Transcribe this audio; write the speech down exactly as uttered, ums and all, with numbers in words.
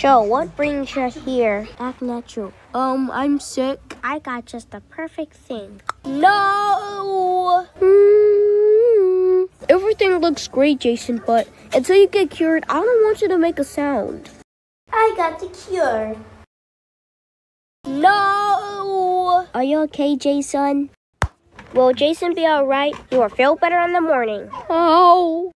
Joe, what brings you here? Act natural. Um, I'm sick. I got just the perfect thing. No! Mm. Everything looks great, Jason, but until you get cured, I don't want you to make a sound. I got the cure. No! Are you okay, Jayson? Will Jason be alright? He will feel better in the morning. Oh.